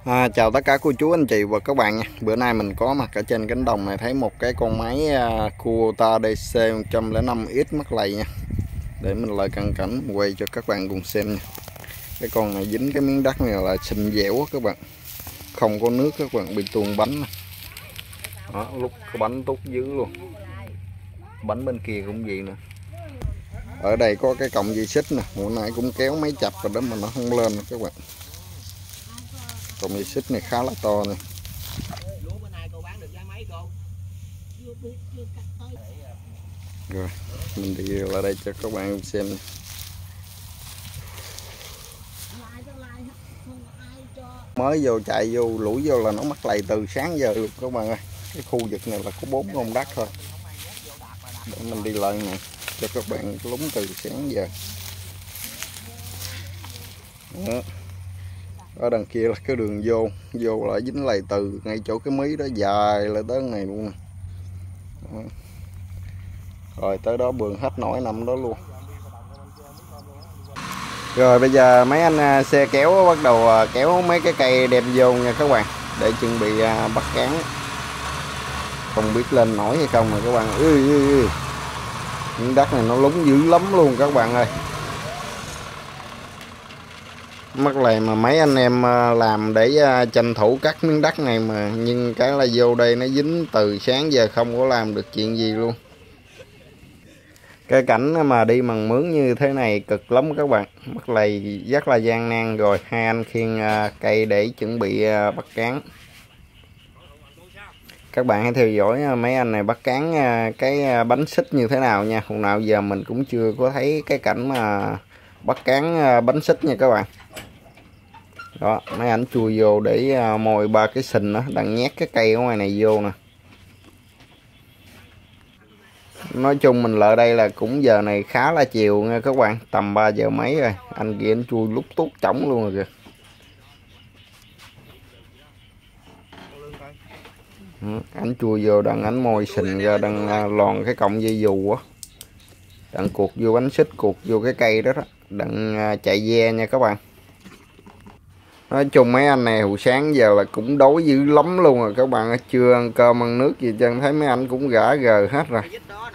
Chào tất cả cô chú anh chị và các bạn nha. Bữa nay mình có mặt ở trên cánh đồng này, thấy một cái con máy Kubota DC 105X mắc lầy nha. Để mình lại cận cảnh quay cho các bạn cùng xem nha. Cái con này dính cái miếng đất này là xình dẻo các bạn, không có nước các bạn, bị tuôn bánh đó, lúc cái bánh tút dữ luôn. Bánh bên kia cũng vậy nè. Ở đây có cái cọng dây xích nè, hồi nãy cũng kéo mấy chập rồi đó mà nó không lên các bạn. Cọng dây xích này khá là to nè. Rồi mình đi lại đây cho các bạn xem. Mới vô chạy vô lũi vô là nó mắc lầy từ sáng giờ luôn các bạn ơi. Cái khu vực này là có 4 con đất thôi. Để mình đi lại này cho các bạn lúng từ sáng giờ. Đó. Ở đằng kia là cái đường vô lại dính lầy từ ngay chỗ cái mí đó dài lại tới này luôn. Đó. Rồi tới đó bường hết nổi nằm đó luôn. Rồi bây giờ mấy anh xe kéo bắt đầu kéo mấy cái cây đem vô nha các bạn, để chuẩn bị bắt cán. Không biết lên nổi hay không mà các bạn. Những đất này nó lúng dữ lắm luôn các bạn ơi. Mắc lầy mà mấy anh em làm để tranh thủ cắt miếng đất này mà, nhưng cái là vô đây nó dính từ sáng giờ không có làm được chuyện gì luôn. Cái cảnh mà đi bằng mướn như thế này cực lắm các bạn, mắc lầy rất là gian nan. Rồi hai anh khiêng cây để chuẩn bị bắt cán. Các bạn hãy theo dõi mấy anh này bắt cán cái bánh xích như thế nào nha. Hồi nào giờ mình cũng chưa có thấy cái cảnh mà bắt cán bánh xích nha các bạn. Đó, mấy anh chui vô để mồi ba cái sình đó, đang nhét cái cây ở ngoài này vô nè. Nói chung mình lại đây là cũng giờ này khá là chiều nha các bạn, tầm 3 giờ mấy rồi. Anh kia anh chui lúc tút trống luôn rồi kìa. Anh chui vô đang ảnh mồi sình ra, đang lòn cái cọng dây dù á, đang cuột vô bánh xích, cuột vô cái cây đó đó, đang chạy ve nha các bạn. Nói chung mấy anh này hồi sáng giờ là cũng đói dữ lắm luôn rồi các bạn, chưa ăn cơm ăn nước gì chứ, thấy mấy anh cũng gã gờ hết rồi.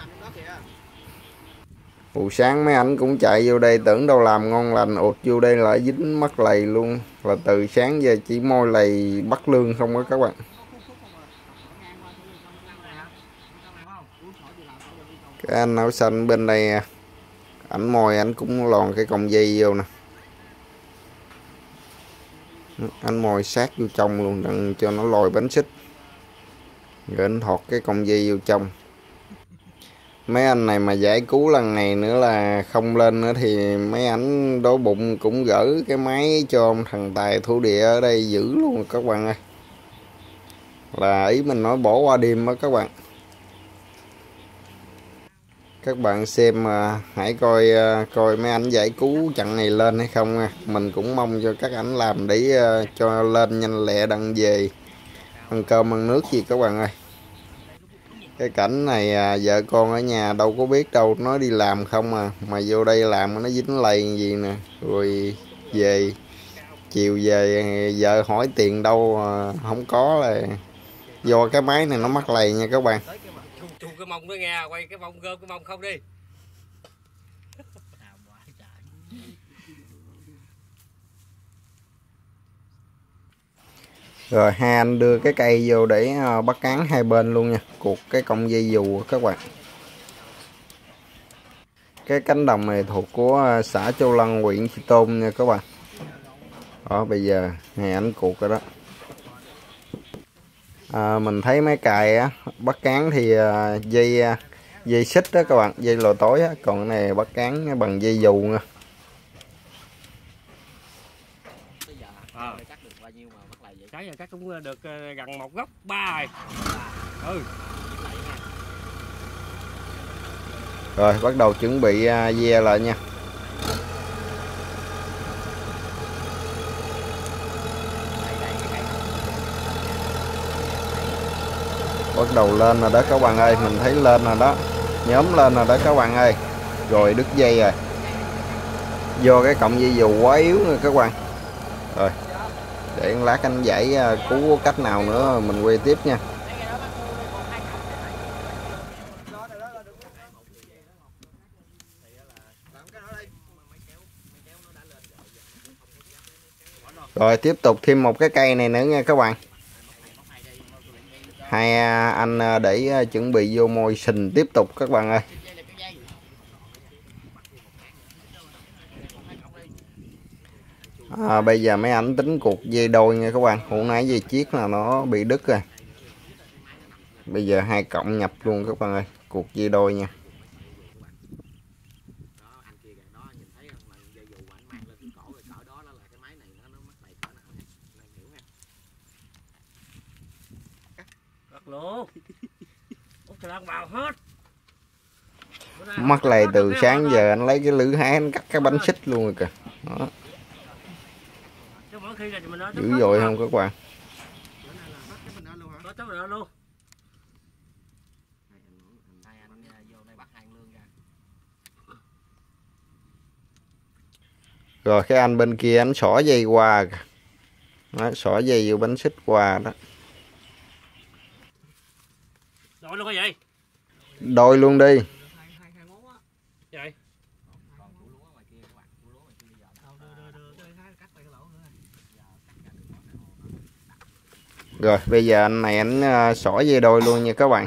Hồi sáng mấy anh cũng chạy vô đây tưởng đâu làm ngon lành, ụt vô đây lại dính mắc lầy luôn. Là từ sáng giờ chỉ môi lầy bắt lương không á các bạn. Cái anh áo xanh bên đây ảnh mồi ảnh cũng lòn cái cọng dây vô nè. Anh mồi sát vô trong luôn, đừng cho nó lòi bánh xích. Rồi anh thọt cái cọng dây vô trong. Mấy anh này mà giải cứu lần này nữa là không lên nữa thì mấy ảnh đói bụng cũng gỡ cái máy cho ông thần tài thổ địa ở đây giữ luôn các bạn ơi. Là ý mình nói bỏ qua đêm đó các bạn. Các bạn xem hãy coi mấy ảnh giải cứu trận này lên hay không nha. Mình cũng mong cho các ảnh làm để cho lên nhanh lẹ đặng về ăn cơm ăn nước gì các bạn ơi. Cái cảnh này vợ con ở nhà đâu có biết đâu, nó đi làm không mà vô đây làm nó dính lầy gì nè. Rồi về chiều về vợ hỏi tiền đâu không có, là do cái máy này nó mắc lầy nha các bạn. Chu cái mông nó nghe, quay cái mông gom cái mông không đi. Rồi hai anh đưa cái cây vô để bắt cán hai bên luôn nha, cuột cái cọng dây dù các bạn. Cái cánh đồng này thuộc của xã Châu Lăng, huyện Tri Tôn nha các bạn. Đó bây giờ hai anh cuột rồi đó. Mình thấy mấy cài á, bắt cán thì dây xích đó các bạn, dây lò tối á, còn cái này bắt cán bằng dây dù nha. Cái này cắt cũng được gần một gốc 3 rồi. Rồi bắt đầu chuẩn bị ve lại nha. Bắt đầu lên rồi đó các bạn ơi, mình thấy lên rồi đó, nhóm lên rồi đó các bạn ơi. Rồi đứt dây rồi, do cái cọng dây dù quá yếu nữa các bạn. Rồi để lát anh giải cứu cách nào nữa mình quay tiếp nha. Rồi tiếp tục thêm một cái cây này nữa nha các bạn. Hai anh để chuẩn bị vô mồi sình tiếp tục các bạn ơi. Bây giờ mấy ảnh tính cuộc dây đôi nha các bạn. Hồi nãy dây chiếc là nó bị đứt rồi. Bây giờ 2 cộng nhập luôn các bạn ơi. Cuộc dây đôi nha. Luôn. Vào hết. Mắc lầy từ sáng giờ anh lấy cái lưỡi hái anh cắt cái bánh xích luôn rồi kìa. Đó. Dữ dội không các bạn? Rồi cái anh bên kia anh xỏ dây qua kìa. Đó, xỏ dây vô bánh xích qua đó. Đôi luôn cái gì? Đôi luôn đi. Rồi bây giờ anh này anh xỏ dây đôi luôn nha các bạn.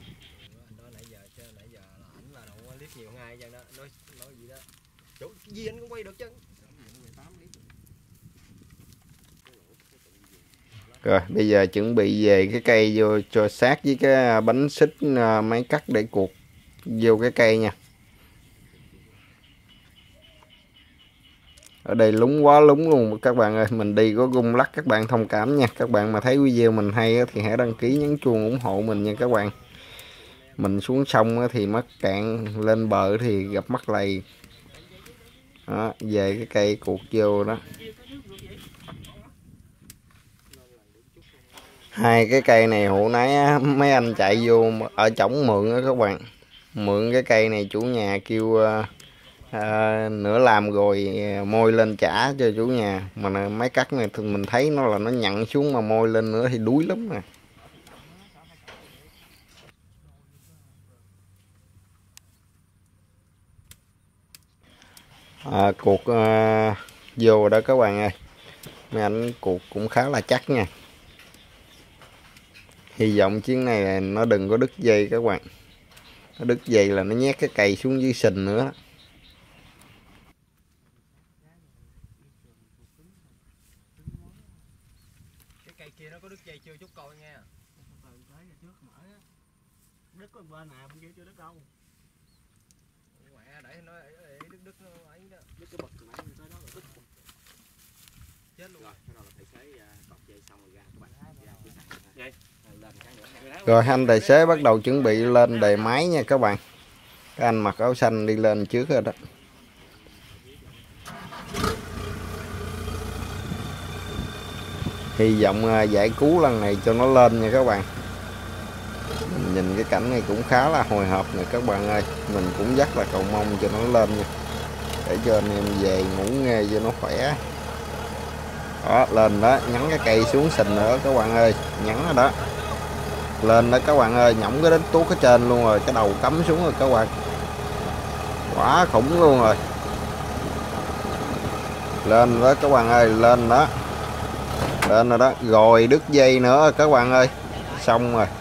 Rồi bây giờ chuẩn bị về cái cây vô cho sát với cái bánh xích máy cắt để cuột vô cái cây nha. Ở đây lúng quá lúng luôn các bạn ơi, mình đi có rung lắc các bạn thông cảm nha. Các bạn mà thấy video mình hay thì hãy đăng ký nhấn chuông ủng hộ mình nha các bạn. Mình xuống sông thì mắc cạn, lên bờ thì gặp mắc lầy. Đó, về cái cây cuột vô đó. Hai cái cây này hồi nãy mấy anh chạy vô ở trỏng mượn đó các bạn. Mượn cái cây này chủ nhà kêu nửa làm rồi môi lên trả cho chủ nhà. Mà máy cắt này thì mình thấy nó là nó nhặn xuống mà môi lên nữa thì đuối lắm nè. Cuộc vô đó các bạn ơi. Mấy anh cuộc cũng khá là chắc nha. Hy vọng chuyến này nó đừng có đứt dây các bạn. Nó đứt dây là nó nhét cái cây xuống dưới sình nữa. Cái cây kia nó có đứt dây chưa chút coi nha. Đứt có bên nào bên kia chưa đứt đâu. Mẹ để nó đứt nó ấy đó. Đứt cái bật nãy tới đó là đứt. Chết luôn. Rồi, cái đó là tài xế cột dây xong rồi ra các bạn. Vậy. Rồi anh tài xế bắt đầu chuẩn bị lên đề máy nha các bạn. Các anh mặc áo xanh đi lên trước rồi đó. Hy vọng giải cứu lần này cho nó lên nha các bạn. Mình nhìn cái cảnh này cũng khá là hồi hộp nè các bạn ơi. Mình cũng rất là cầu mong cho nó lên nha. Để cho anh em về ngủ nghe cho nó khỏe. Đó, lên đó, nhấn cái cây xuống sình nữa các bạn ơi. Nhấn rồi đó. Lên đó các bạn ơi, nhổng cái đến tuốt ở trên luôn rồi. Cái đầu cắm xuống rồi các bạn. Quá khủng luôn rồi. Lên đó các bạn ơi, lên đó. Lên rồi đó, rồi đứt dây nữa các bạn ơi. Xong rồi.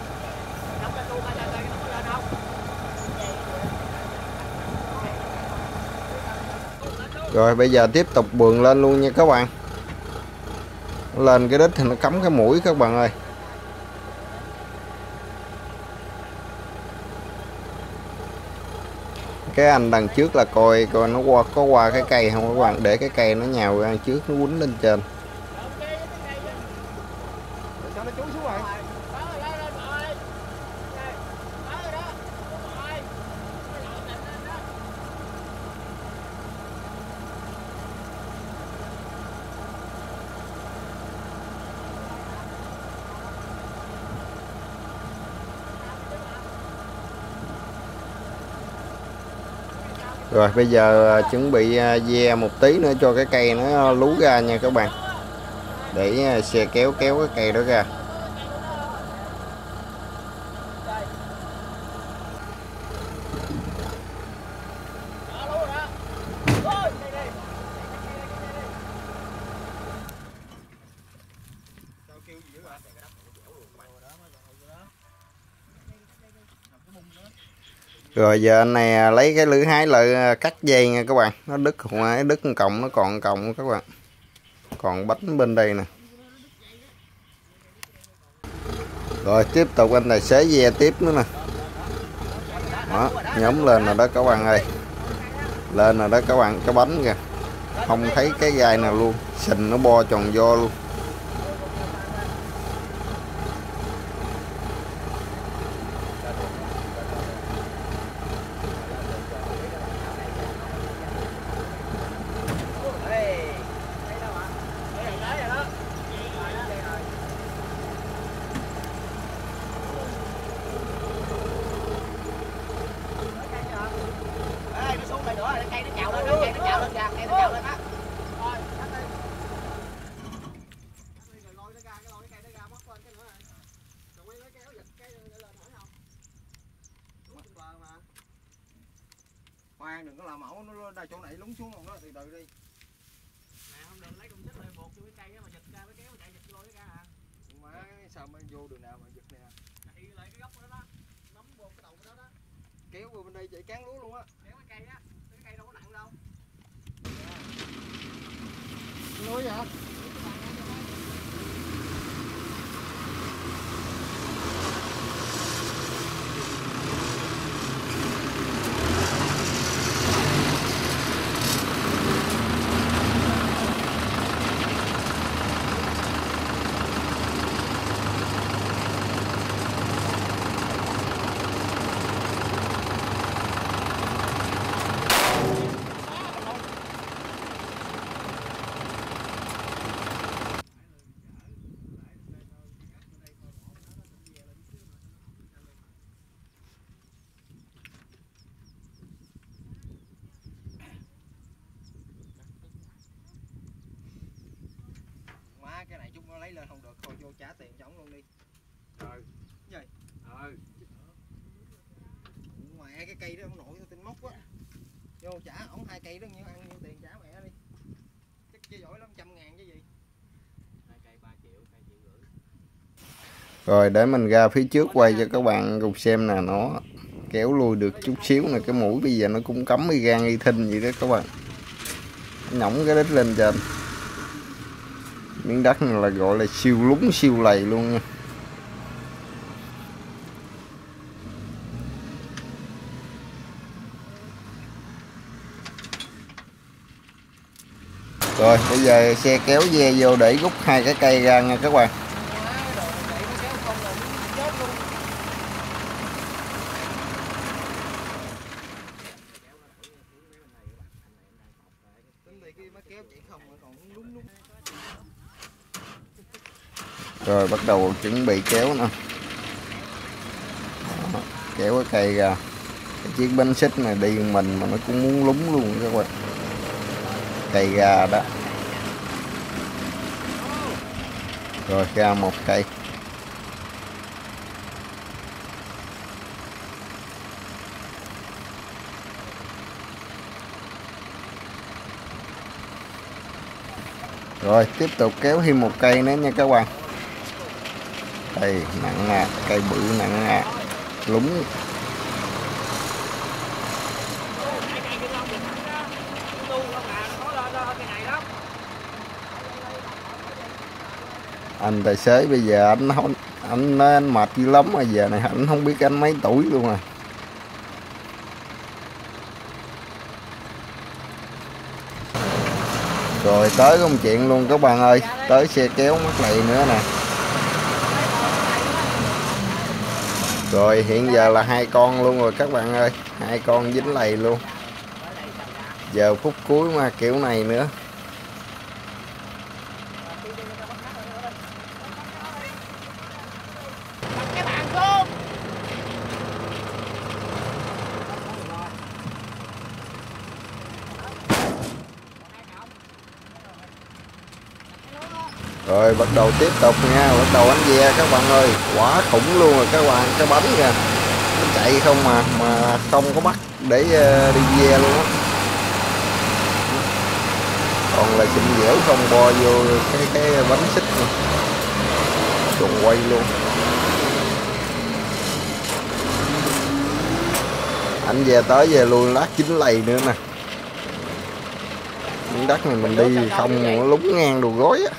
Rồi bây giờ tiếp tục bườn lên luôn nha các bạn. Lên cái đít thì nó cắm cái mũi các bạn ơi. Cái anh đằng trước là coi nó có qua cái cây không các bạn, để cái cây nó nhào ra trước nó quýnh lên trên. Rồi bây giờ chuẩn bị ve một tí nữa cho cái cây nó lú ra nha các bạn. để xe kéo cái cây đó ra. Rồi giờ anh này lấy cái lưỡi hái lại cắt dây nha các bạn, nó đứt ngoài đứt cọng, nó còn cọng các bạn, còn bánh bên đây nè. Rồi tiếp tục anh tài xế ve tiếp nữa nè. Đó, nhóm lên rồi đó các bạn ơi, lên rồi đó các bạn, cái bánh kìa, không thấy cái gai nào luôn, sình nó bo tròn vo luôn. Khoan đừng có làm mẫu nó đây chỗ này lún xuống không đó, từ từ đi. Nè không đừng lấy công sức lại buộc vô cái cây đó mà giật ra cái kéo chạy giật lôi cái ra hả? Má sao mới vô đường nào mà giật nè. Thì lại cái góc đó đó, nắm buộc cái đầu đó đó. Kéo vô bên đây chạy cán lúa luôn á. Kéo cái cây á, cái cây đâu có nặng đâu. Lúa vậy hả? Má cái này chúng nó lấy lên không được, thôi vô trả tiền cho ổng luôn đi. Rồi. Gì? Mẹ cái cây đó ông nội tin móc quá. Vô trả ổng 2 cây đó nhiêu, ăn nhiêu tiền trả mẹ đi. Chắc chơi giỏi lắm, 100.000 chứ gì. 2 cây 3 triệu, 2 triệu rưỡi. Rồi để mình ra phía trước quay cho các bạn cùng xem nè, nó kéo lui được chút xíu nè, cái mũi bây giờ nó cũng cắm y gan y thinh vậy đó các bạn, nhổng cái đít lên trên. Miếng đất này là gọi là siêu lúng siêu lầy luôn nha. Rồi bây giờ xe kéo ve vô để rút 2 cái cây ra nha các bạn. Rồi bắt đầu chuẩn bị kéo nè. Đó, kéo cái cây ra. Cái chiếc bánh xích này đi mình mà nó cũng muốn lúng luôn các bạn. Cây ra đó. Rồi ra một cây. Rồi tiếp tục kéo thêm một cây nữa nha các bạn. Đây nặng nè, cây bự nặng nè, lúng. Anh tài xế bây giờ anh nói anh mệt dữ lắm rồi, giờ này anh không biết anh mấy tuổi luôn rồi. Rồi tới công chuyện luôn các bạn ơi, tới xe kéo mắc lầy nữa nè. Rồi hiện giờ là 2 con luôn rồi các bạn ơi, 2 con dính lầy luôn. Giờ phút cuối mà kiểu này nữa. Rồi bắt đầu tiếp tục nha, bắt đầu đánh ve các bạn ơi, quá khủng luôn rồi các bạn, cái bánh kìa nó chạy không mà không có bắt để đi ve luôn á, còn là xịn dẻo không bo vô cái bánh xích này, tròn quay luôn. Anh về tới về luôn lát 9 lầy nữa nè, miếng đất này mình đi không nó lúng ngang đồ gối á.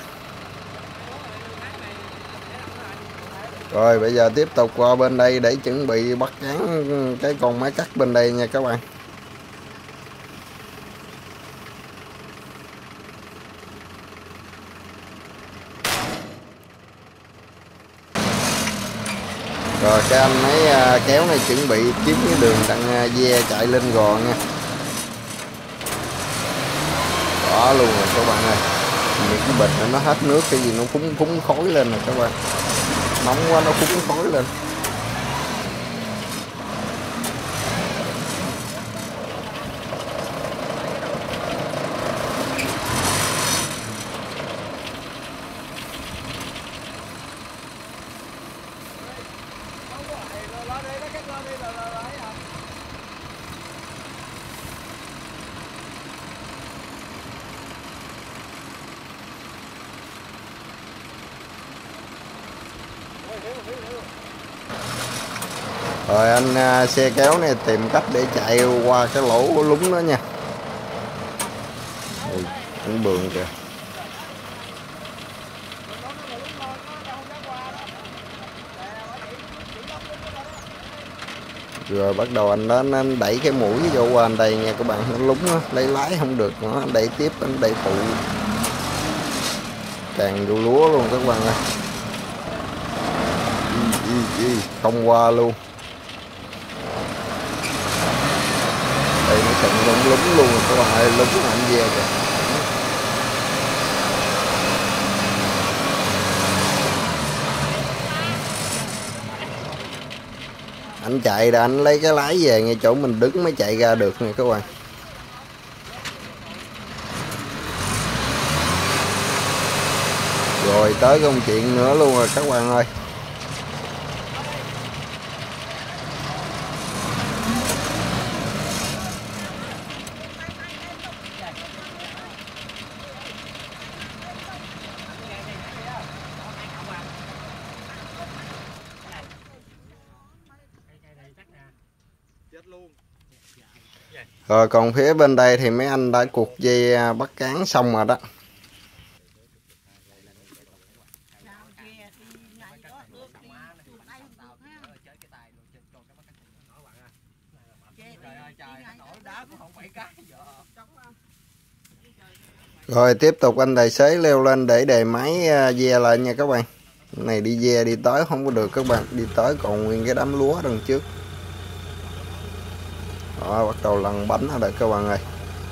Rồi bây giờ tiếp tục qua bên đây để chuẩn bị bắt cán cái con máy cắt bên đây nha các bạn. Rồi cái anh ấy kéo này chuẩn bị kiếm cái đường đặng ve chạy lên gò nha. Đó luôn rồi các bạn ơi, những cái bịch nó hết nước cái gì nó phúng khói lên rồi các bạn, nóng quá nó phúng khói lên. Rồi anh xe kéo này tìm cách để chạy qua cái lỗ lúng đó nha. Ui, cũng bường kìa. Rồi bắt đầu anh đó anh đẩy cái mũi vô qua anh đây nha các bạn, nó lúng đó, lấy lái không được nữa, anh đẩy tiếp, anh đẩy phụ càng vô lúa luôn các bạn ơi. Không qua luôn. Đây nó chậm lúng luôn các bạn ơi, lúng anh về kìa. Anh chạy ra anh lấy cái lái về ngay chỗ mình đứng mới chạy ra được nè các bạn. Rồi tới công chuyện nữa luôn rồi các bạn ơi. Rồi còn phía bên đây thì mấy anh đã cuột dây bắt cán xong rồi đó. Rồi tiếp tục anh tài xế leo lên để đề máy ve lại nha các bạn. Cái này đi ve đi tới không có được các bạn, đi tới còn nguyên cái đám lúa đằng trước. Đó, bắt đầu lăn bánh ở đây các bạn ơi.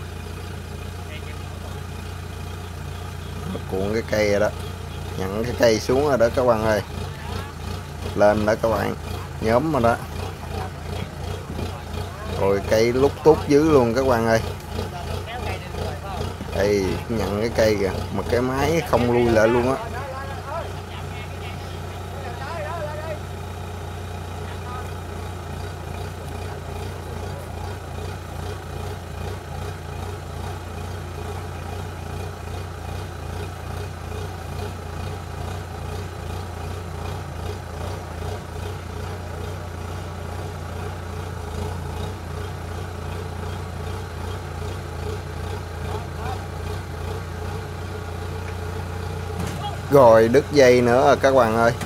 Cuộn cái cây rồi đó, nhận cái cây xuống rồi đó các bạn ơi, lên đó các bạn, nhóm rồi đó. Rồi cây lúc tốt dữ luôn các bạn ơi. Đây nhận cái cây kìa, mà cái máy không lui lại luôn á. Rồi đứt dây nữa rồi các bạn ơi.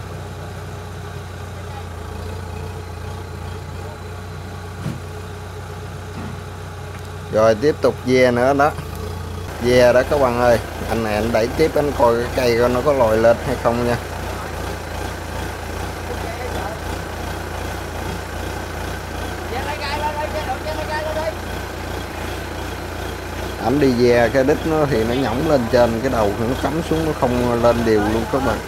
Rồi tiếp tục ve nữa đó, ve đó các bạn ơi. Anh này anh đẩy tiếp anh coi cái cây coi nó có lòi lên hay không nha. Ảnh đi ve cái đít nó thì nó nhỏng lên trên, cái đầu thì nó cắm xuống, nó không lên đều luôn các bạn.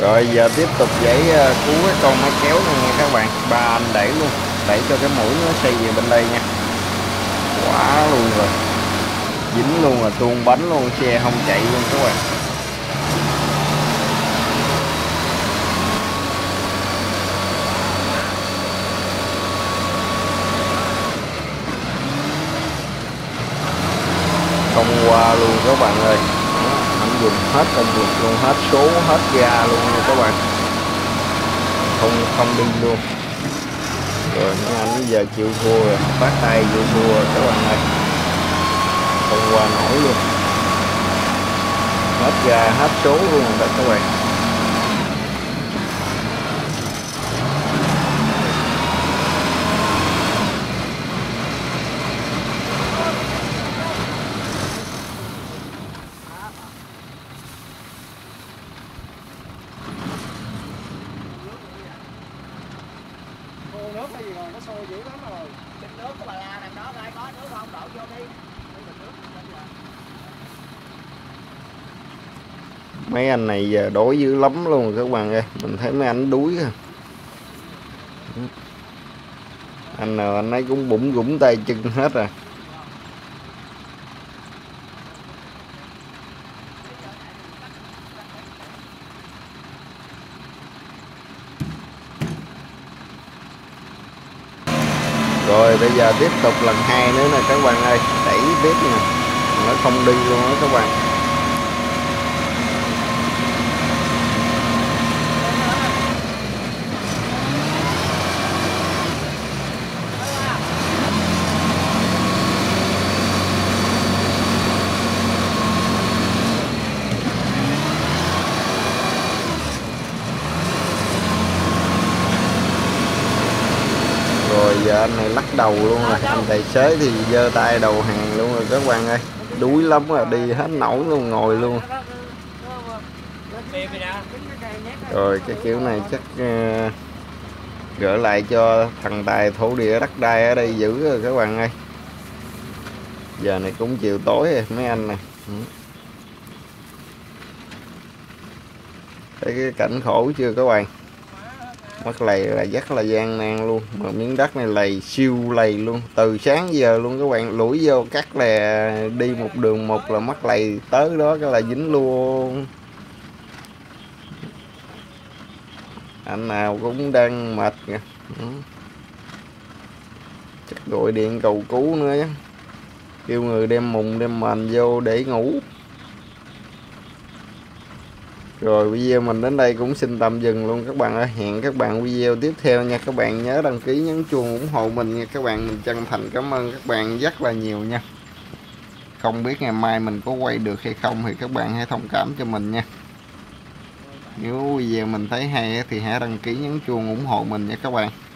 Rồi giờ tiếp tục giãy cứu cái con máy kéo này nha các bạn. Ba anh đẩy luôn, đẩy cho cái mũi nó xoay về bên đây nha. Quá luôn rồi, dính luôn rồi, tuôn bánh luôn, xe không chạy luôn các bạn. Không qua luôn các bạn ơi. Anh dùng hết công lực luôn, hết số, hết ga luôn nha các bạn, không đi luôn. Rồi mấy anh giờ chịu thua rồi, bắt tay chịu thua rồi các bạn ơi, không qua nổi luôn, hết ga hết số luôn đó các bạn. Nước hay gì rồi, nó sôi dữ lắm rồi. Bình nước của bà la nằm đó, ai có nước không đổ vô đi. Bình nước lên giờ. Mấy anh này giờ đói dữ lắm luôn các bạn ơi, mình thấy mấy anh đuối à. Anh nào anh ấy cũng bủng rủng tay chân hết rồi. Rồi bây giờ tiếp tục lần 2 nữa nè các bạn ơi, đẩy tiếp nè, nó không đi luôn đó các bạn. Rồi giờ anh này lắc đầu luôn rồi, anh tài xế thì giơ tay đầu hàng luôn rồi các bạn ơi, đuối lắm rồi, đi hết nổi luôn, ngồi luôn. Rồi cái kiểu này chắc gỡ lại cho thằng tài thổ địa đất đai ở đây giữ rồi các bạn ơi. Giờ này cũng chiều tối rồi mấy anh nè. Thấy cái cảnh khổ chưa các bạn, mất lầy là rất là gian nan luôn, mà miếng đất này lầy siêu lầy luôn, từ sáng giờ luôn các bạn, lủi vô cắt là đi một đường một là mất lầy tới đó cái là dính luôn. Anh nào cũng đang mệt kìa. Chắc gọi điện cầu cứu nữa chứ, kêu người đem mùng đem mền vô để ngủ. Rồi video mình đến đây cũng xin tạm dừng luôn các bạn ơi. Hẹn các bạn video tiếp theo nha. Các bạn nhớ đăng ký nhấn chuông ủng hộ mình nha các bạn. Mình chân thành cảm ơn các bạn rất là nhiều nha. Không biết ngày mai mình có quay được hay không thì các bạn hãy thông cảm cho mình nha. Nếu video mình thấy hay thì hãy đăng ký nhấn chuông ủng hộ mình nha các bạn.